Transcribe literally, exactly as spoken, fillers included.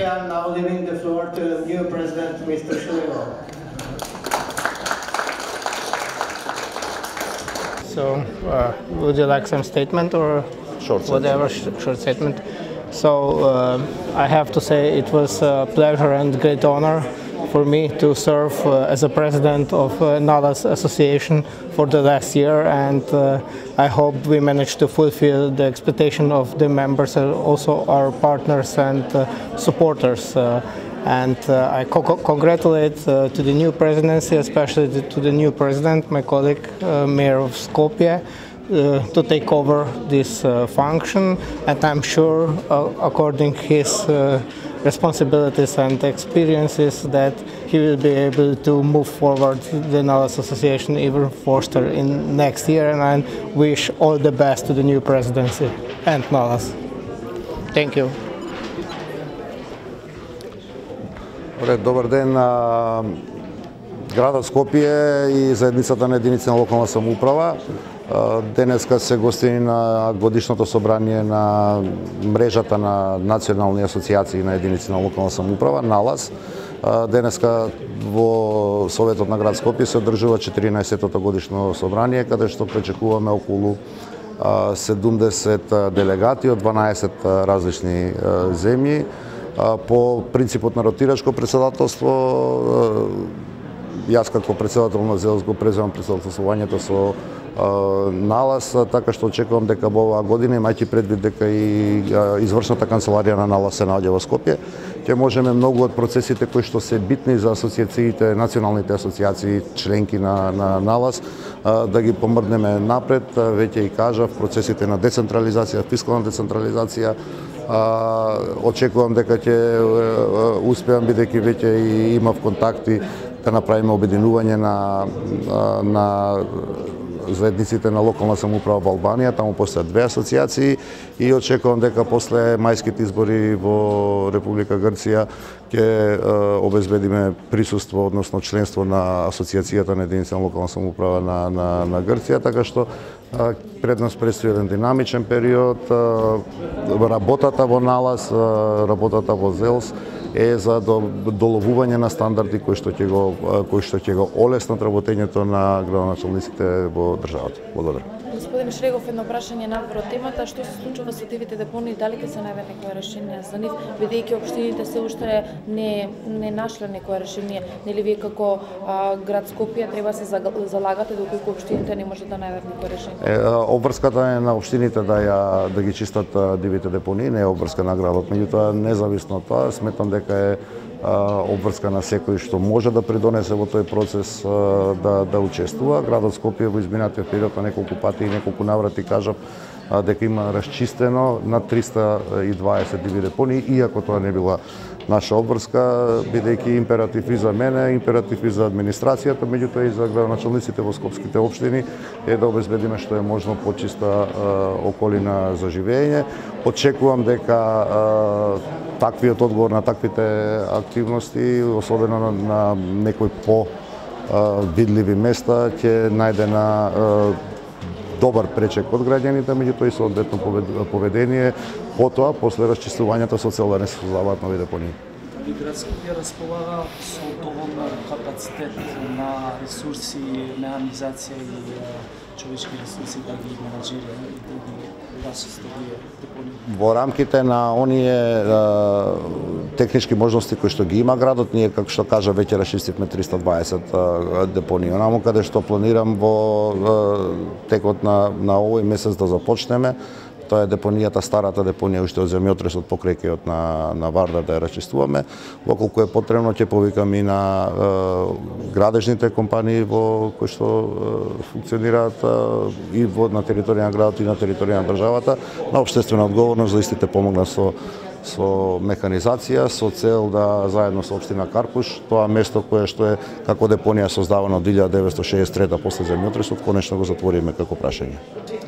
Okay, I'm now giving the floor to the new president, Mister Shulero. So, uh, would you like some statement or short whatever sh short statement? So, uh, I have to say it was a pleasure and great honor for me to serve uh, as a president of uh, NALAS Association for the last year, and uh, I hope we managed to fulfill the expectation of the members and also our partners and uh, supporters. Uh, and uh, I co congratulate uh, to the new presidency, especially to the new president, my colleague, uh, Mayor of Skopje, Uh, to take over this uh, function, and I'm sure, uh, according his uh, responsibilities and experiences, that he will be able to move forward the NALAS Association even faster in next year, and I wish all the best to the new presidency and NALAS. Thank you. Добър ден на градот Скопје и заедницата на единица на локална самоуправа. Денеска се гостини на годишното собрание на мрежата на национални асоциации на единици на локална самоуправа, НАЛАС. Денеска во Советот на град Скопје се одржува четиринаесеттото годишно собрание, каде што пречекуваме околу седумдесет делегати од дванаесет различни земји. По принципот на ротирачко председателство, јас како председател на ЗЕЛС го преземам председателствувањето со НАЛАС, така што очекувам дека во оваа година, имајќи предвид дека и извршната канцеларија на НАЛАС се наоѓа во Скопје, ќе можеме многу од процесите кои што се битни за асоциациите, националните асоциации, членки на, на НАЛАС, да ги помрднеме напред. Веќе и кажав, процесите на децентрализација, фискална децентрализација, очекувам дека ќе успеам, бидејќи веќе и имав контакти да направиме обединување на, на заедниците на локална самоуправа во Албанија, таму постојат две асоциации и очекувам дека после мајските избори во Република Грција ќе обезбедиме присуство, односно членство на асоциацијата на единица на локална самоуправа на, на, на Грција, така што пред нас предстои еден динамичен период. Работата во НАЛАС, работата во ЗЕЛС е за доловување на стандарди кои што ќе го кои што ќе го олеснат работењето на градоначалниците во државата. Благодарам. Господин Шрегов, едно прашање наврот темата, што се случува со тивите депонии, дали ќе се најде некое решение за нив, бидејќи општините се уште не не нашле некое решение, нели вие како а, град Скопје треба се залагате доколку општините не можат да најдат некое решение? Е, обврската е на општините да ја да ги чистат дивите депонии, не е обврска на градот, меѓутоа независно од тоа сметам дека е обврска на секој што може да придонесе во тој процес да, да учествува. Градот Скопје во изминатиот период на неколку пати и неколку наврати кажав дека има расчистено на триста и дваесет диви депонии, иако тоа не била наша обврска, бидејќи императив и за мене, императив и за администрацијата, меѓутоа и за градоначалниците во скопските општини е да обезбедиме што е можно почиста околина за живење. Очекувам дека таквиот одговор на таквите активности, особено на, на некои по видливи места, ќе најде на добар пречек од граѓаните, меѓутоа и соодветно поведение, потоа после расчистувањето со цел да не се создаваат нови депонии. Дали град Скопје располага со доволно капацитет на ресурси, механизација и човечки ресурси да ги менаџира и да ги расчисти депонии? Во рамките на оние технички можности кои што ги има градот, ние, како што кажа, веќе расчистивме триста и дваесет депонии. Онаму каде што планирам во текот на, на овој месец да започнеме, тоа е депонијата, старата депонија уште од земјотресот покрај кејот на, на Вардар да ја расчистуваме. Воколку е потребно ќе повикам и на е, градежните компании во кои што е, функционираат е, и во на територија на градот и на територија на државата, на општествена одговорност да истите помогнат со со механизација, со цел да заедно со општина Карпуш, тоа место кое што е како депонија создавано од илјада деветстотшеесет и трета после земјотресот, конечно го затвориме како прашање.